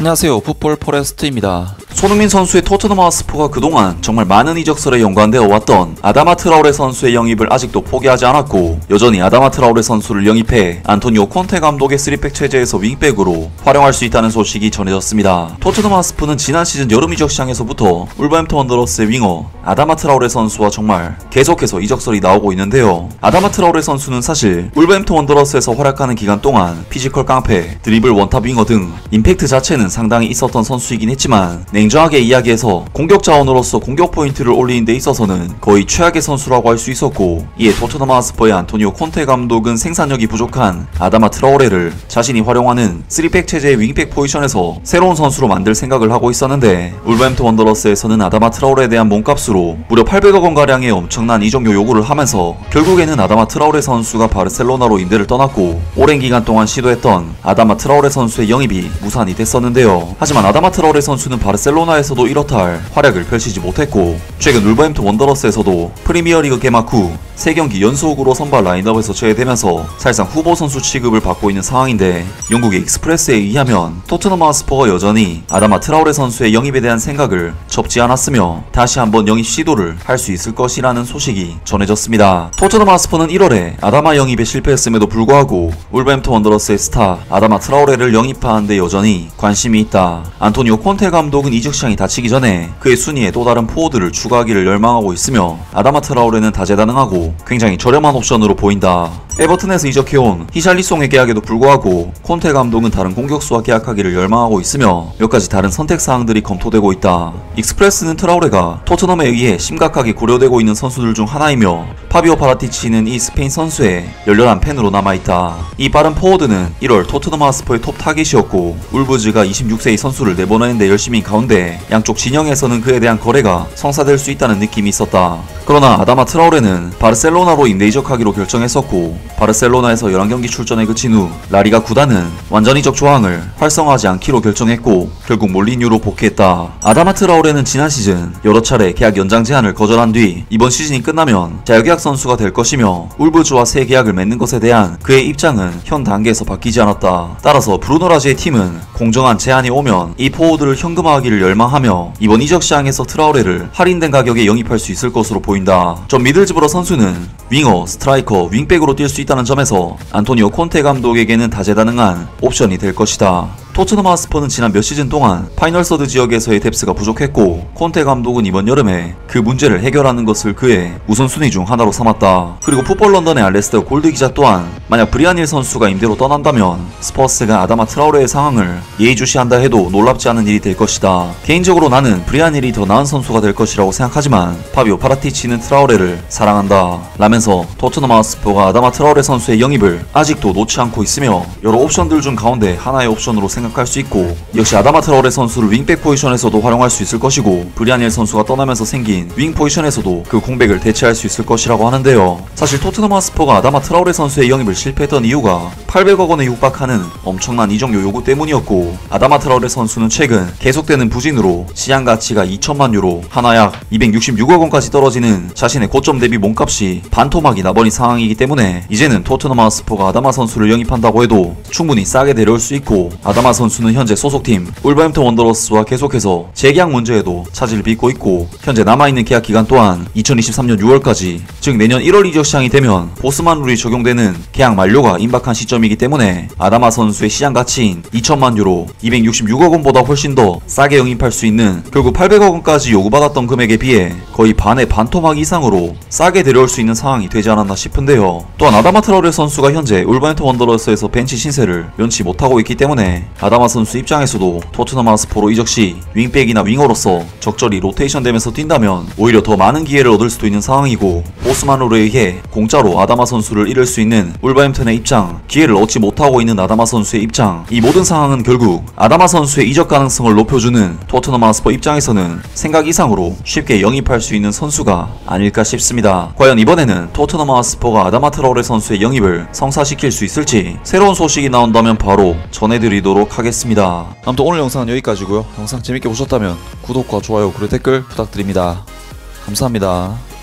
안녕하세요, 풋볼 포레스트입니다. 손흥민 선수의 토트넘 하트스퍼가 그동안 정말 많은 이적설에 연관되어 왔던 아다마 트라오레 선수의 영입을 아직도 포기하지 않았고, 여전히 아다마 트라오레 선수를 영입해 안토니오 콘테 감독의 3백 체제에서 윙백으로 활용할 수 있다는 소식이 전해졌습니다. 토트넘 하트스퍼는 지난 시즌 여름 이적 시장에서부터 울버햄튼 원더러스의 윙어 아다마 트라오레 선수와 정말 계속해서 이적설이 나오고 있는데요. 아다마 트라오레 선수는 사실 울버햄튼 원더러스에서 활약하는 기간 동안 피지컬 깡패, 드리블 원탑 윙어 등 임팩트 자체는 상당히 있었던 선수이긴 했지만, 냉정하게 이야기해서 공격 자원으로서 공격 포인트를 올리는 데 있어서는 거의 최악의 선수라고 할 수 있었고, 이에 토트넘 하트스퍼의 안토니오 콘테 감독은 생산력이 부족한 아다마 트라오레를 자신이 활용하는 3백 체제의 윙백 포지션에서 새로운 선수로 만들 생각을 하고 있었는데, 울버햄튼 원더러스에서는 아다마 트라오레에 대한 몸값으로 무려 800억 원가량의 엄청난 이적료 요구를 하면서 결국에는 아다마 트라오레 선수가 바르셀로나로 임대를 떠났고, 오랜 기간 동안 시도했던 아다마 트라오레 선수의 영입이 무산이 됐었는데요. 하지만 아다마 트라오레 선수는 바르셀로나에서도 이렇다 할 활약을 펼치지 못했고, 최근 울버햄튼 원더러스에서도 프리미어리그 개막 후 3경기 연속으로 선발 라인업에서 제외되면서 사실상 후보 선수 취급을 받고 있는 상황인데, 영국의 익스프레스에 의하면 토트넘 하트스퍼가 여전히 아다마 트라오레 선수의 영입에 대한 생각을 접지 않았으며 다시 한번 영입 시도를 할 수 있을 것이라는 소식이 전해졌습니다. 토트넘 하트스퍼는 1월에 아다마 영입에 실패했음에도 불구하고 울버햄튼 원더러스의 스타 아다마 트라오레를 영입하는 데 여전히 관심이 있다. 안토니오 콘테 감독은 이적 시장이 닫히기 전에 그의 순위에 또 다른 포워드를 추가하기를 열망하고 있으며, 아다마 트라오레는 다재다능하고 굉장히 저렴한 옵션으로 보인다. 에버튼에서 이적해온 히샬리송의 계약에도 불구하고 콘테 감독은 다른 공격수와 계약하기를 열망하고 있으며 몇 가지 다른 선택사항들이 검토되고 있다. 익스프레스는 트라오레가 토트넘에 의해 심각하게 고려되고 있는 선수들 중 하나이며, 파비오 파라티치는 이 스페인 선수의 열렬한 팬으로 남아있다. 이 빠른 포워드는 1월 토트넘 하트스퍼의 톱 타깃이었고, 울브즈가 26세의 선수를 내보내는데 열심인 가운데 양쪽 진영에서는 그에 대한 거래가 성사될 수 있다는 느낌이 있었다. 그러나 아다마 트라오레는 바르셀로나로 임대 이적하기로 결정했었고, 바르셀로나에서 11경기 출전에 그친 후 라리가 구단은 완전 이적 조항을 활성화하지 않기로 결정했고, 결국 몰리뉴로 복귀했다. 아다마 트라오레는 지난 시즌 여러 차례 계약 연장 제안을 거절한 뒤 이번 시즌이 끝나면 자유계약 선수가 될 것이며, 울브즈와 새 계약을 맺는 것에 대한 그의 입장은 현 단계에서 바뀌지 않았다. 따라서 브루노 라지의 팀은 공정한 제안이 오면 이 포워드를 현금화하기를 열망하며 이번 이적 시장에서 트라오레를 할인된 가격에 영입할 수 있을 것으로 보인다. 전 미들즈브러 선수는 윙어, 스트라이커, 윙백으로 뛸 수 있다는 점에서 안토니오 콘테 감독에게는 다재다능한 옵션이 될 것이다. 토트넘 하트스퍼는 지난 몇 시즌 동안 파이널 서드 지역에서의 뎁스가 부족했고, 콘테 감독은 이번 여름에 그 문제를 해결하는 것을 그의 우선순위 중 하나로 삼았다. 그리고 풋볼 런던의 알레스터 골드 기자 또한 만약 브리안 힐 선수가 임대로 떠난다면 스퍼스가 아다마 트라오레의 상황을 예의주시한다 해도 놀랍지 않은 일이 될 것이다. 개인적으로 나는 브리안 힐이 더 나은 선수가 될 것이라고 생각하지만 파비오 파라티치는 트라오레를 사랑한다 라면서 토트넘 하트스퍼가 아다마 트라오레 선수의 영입을 아직도 놓지 않고 있으며 여러 옵션들 중 가운데 하나의 옵션으로 생각할 수 있고, 역시 아다마 트라오레 선수를 윙백 포지션에서도 활용할 수 있을 것이고, 브리안 힐 선수가 떠나면서 생긴 윙 포지션에서도 그 공백을 대체할 수 있을 것이라고 하는데요. 사실 토트넘 하트스퍼가 아다마 트라오레 선수의 영입을 실패했던 이유가 800억 원에 육박하는 엄청난 이적료 요구 때문이었고, 아다마 트라오레 선수는 최근 계속되는 부진으로 시장 가치가 2천만 유로, 하나 약 266억 원까지 떨어지는 자신의 고점 대비 몸값이 반토막이 나버린 상황이기 때문에 이제는 토트넘 하트스퍼가 아다마 선수를 영입한다고 해도 충분히 싸게 데려올 수 있고, 아다마 선수는 현재 소속팀 울버햄튼 원더러스와 계속해서 재계약 문제에도 차질을 빚고 있고, 현재 남아있는 계약 기간 또한 2023년 6월까지, 즉 내년 1월 이적 시장이 되면 보스만 룰이 적용되는 계약 만료가 임박한 시점이기 때문에 아다마 선수의 시장 가치인 2천만 유로, 266억 원보다 훨씬 더 싸게 영입할 수 있는, 결국 800억 원까지 요구받았던 금액에 비해 거의 반의 반토막 이상으로 싸게 데려올 수 있는 상황이 되지 않았나 싶은데요. 또한 아다마 트라오레 선수가 현재 울버햄튼 원더러스에서 벤치 신세를 면치 못하고 있기 때문에 아다마 선수 입장에서도 토트넘 하트스퍼로 이적 시 윙백이나 윙어로서 적절히 로테이션 되면서 뛴다면 오히려 더 많은 기회를 얻을 수도 있는 상황이고, 보스만으로 의해 공짜로 아다마 선수를 잃을 수 있는 울버햄튼의 입장, 기회를 얻지 못하고 있는 아다마 선수의 입장, 이 모든 상황은 결국 아다마 선수의 이적 가능성을 높여주는 토트넘 하트스퍼 입장에서는 생각 이상으로 쉽게 영입할 수 있는 선수가 아닐까 싶습니다. 과연 이번에는 토트넘 하트스퍼가 아다마 트라오레 선수의 영입을 성사시킬 수 있을지 새로운 소식이 나온다면 바로 전해드리도록 하겠습니다. 아무튼 오늘 영상은 여기까지고요. 영상 재밌게 보셨다면 구독과 좋아요 그리고 댓글 부탁드립니다. 감사합니다.